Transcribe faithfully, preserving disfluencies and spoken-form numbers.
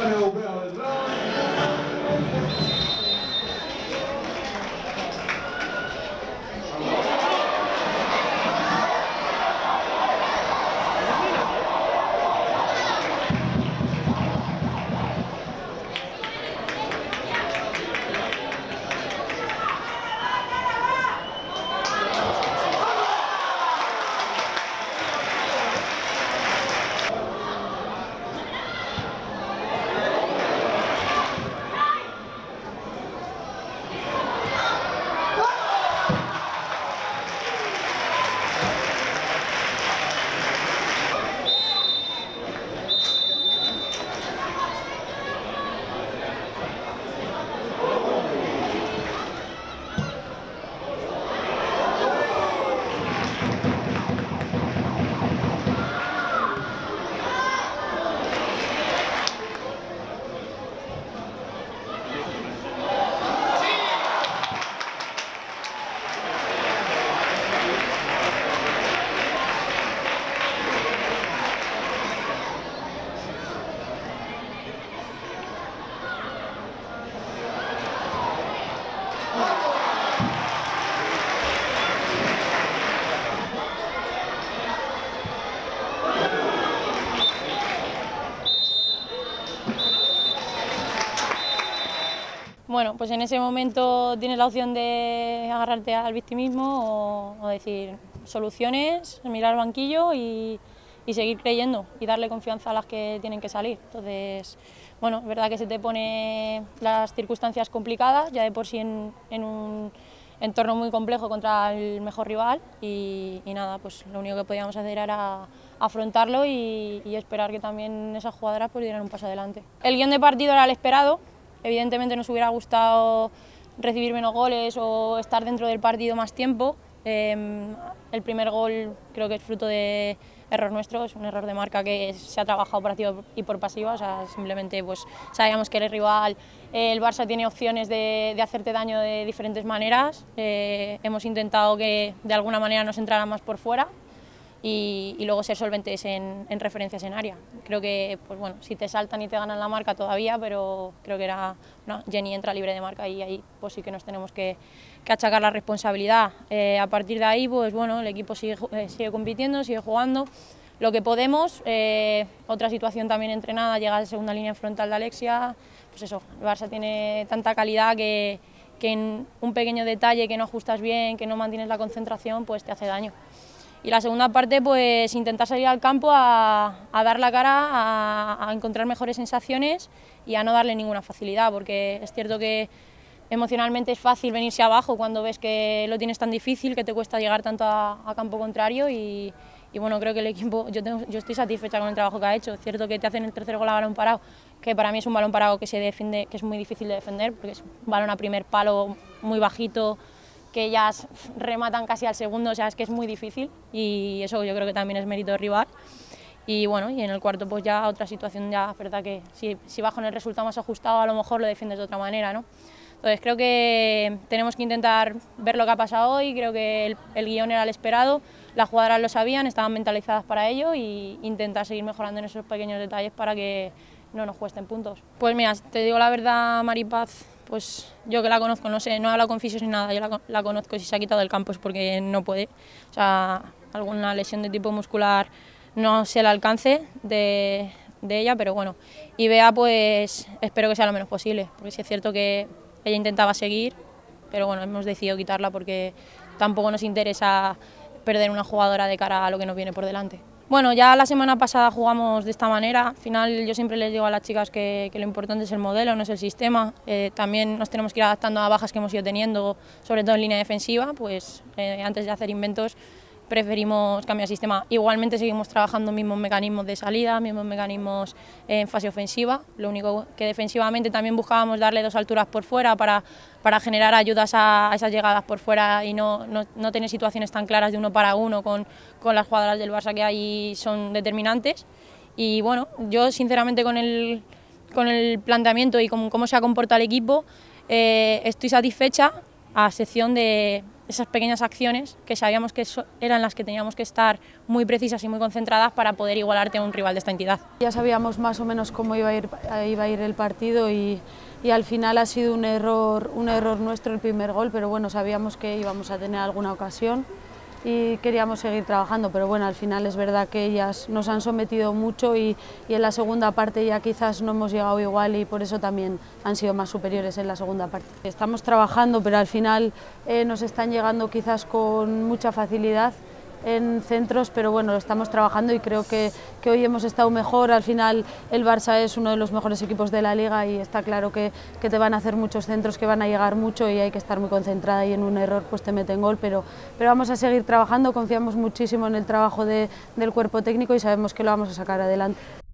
campeón europeo del round. Bueno, pues en ese momento tienes la opción de agarrarte al victimismo o, o decir soluciones, mirar al banquillo y, y seguir creyendo y darle confianza a las que tienen que salir. Entonces, bueno, es verdad que se te pone las circunstancias complicadas, ya de por sí en, en un entorno muy complejo contra el mejor rival y, y nada, pues lo único que podíamos hacer era afrontarlo y, y esperar que también esas jugadoras pues dieran un paso adelante. El guión de partido era el esperado. Evidentemente nos hubiera gustado recibir menos goles o estar dentro del partido más tiempo. Eh, el primer gol creo que es fruto de error nuestro, es un error de marca que se ha trabajado por activa y por pasiva, o sea, simplemente pues sabíamos que el rival, eh, el Barça tiene opciones de, de hacerte daño de diferentes maneras. Eh, hemos intentado que de alguna manera nos entrara más por fuera. Y, y luego ser solventes en, en referencias en área. Creo que, pues bueno, si te saltan y te ganan la marca todavía, pero creo que era, no, Jenny entra libre de marca y ahí pues sí que nos tenemos que, que achacar la responsabilidad. Eh, a partir de ahí, pues bueno, el equipo sigue, eh, sigue compitiendo, sigue jugando lo que podemos. Eh, otra situación también entrenada, llega a la segunda línea frontal de Alexia, pues eso, el Barça tiene tanta calidad que, que en un pequeño detalle que no ajustas bien, que no mantienes la concentración, pues te hace daño. Y la segunda parte, pues intentar salir al campo a, a dar la cara, a, a encontrar mejores sensaciones y a no darle ninguna facilidad, porque es cierto que emocionalmente es fácil venirse abajo cuando ves que lo tienes tan difícil, que te cuesta llegar tanto a, a campo contrario y, y bueno, creo que el equipo, yo, tengo, yo estoy satisfecha con el trabajo que ha hecho. Es cierto que te hacen el tercer gol a balón parado, que para mí es un balón parado que se defiende, que es muy difícil de defender, porque es un balón a primer palo muy bajito, que ellas rematan casi al segundo, o sea, es que es muy difícil y eso yo creo que también es mérito de rival. Y bueno, y en el cuarto pues ya otra situación, ya es verdad que si, si vas con el resultado más ajustado a lo mejor lo defiendes de otra manera, ¿no? Entonces creo que tenemos que intentar ver lo que ha pasado hoy, creo que el, el guión era el esperado, las jugadoras lo sabían, estaban mentalizadas para ello y intentar seguir mejorando en esos pequeños detalles para que no nos cuesten puntos. Pues mira, te digo la verdad, Maripaz, pues yo que la conozco, no sé, no he hablado con fisios ni nada, yo la, la conozco, si se ha quitado del campo es porque no puede, o sea, alguna lesión de tipo muscular no sé el alcance de, de ella, pero bueno, y Bea pues espero que sea lo menos posible, porque sí es cierto que ella intentaba seguir, pero bueno, hemos decidido quitarla porque tampoco nos interesa perder una jugadora de cara a lo que nos viene por delante. Bueno, ya la semana pasada jugamos de esta manera. Al final yo siempre les digo a las chicas que, que lo importante es el modelo, no es el sistema. Eh, también nos tenemos que ir adaptando a bajas que hemos ido teniendo, sobre todo en línea defensiva, pues eh, antes de hacer inventos preferimos cambiar de sistema. Igualmente seguimos trabajando mismos mecanismos de salida, mismos mecanismos en fase ofensiva, lo único que defensivamente también buscábamos darle dos alturas por fuera para, para generar ayudas a, a esas llegadas por fuera y no, no, no tener situaciones tan claras de uno para uno con, con las jugadoras del Barça que ahí son determinantes. Y bueno, yo sinceramente con el, con el planteamiento y con cómo se ha comportado el equipo eh, estoy satisfecha, a excepción de esas pequeñas acciones que sabíamos que eran las que teníamos que estar muy precisas y muy concentradas para poder igualarte a un rival de esta entidad. Ya sabíamos más o menos cómo iba a ir, iba a ir el partido y, y al final ha sido un error, un error nuestro el primer gol, pero bueno, sabíamos que íbamos a tener alguna ocasión y queríamos seguir trabajando, pero bueno, al final es verdad que ellas nos han sometido mucho y, y en la segunda parte ya quizás no hemos llegado igual y por eso también han sido más superiores en la segunda parte. Estamos trabajando, pero al final eh, nos están llegando quizás con mucha facilidad en centros, pero bueno, lo estamos trabajando y creo que, que hoy hemos estado mejor. Al final el Barça es uno de los mejores equipos de la Liga y está claro que, que te van a hacer muchos centros, que van a llegar mucho y hay que estar muy concentrada y en un error pues te meten gol, pero, pero vamos a seguir trabajando, confiamos muchísimo en el trabajo de, del cuerpo técnico y sabemos que lo vamos a sacar adelante.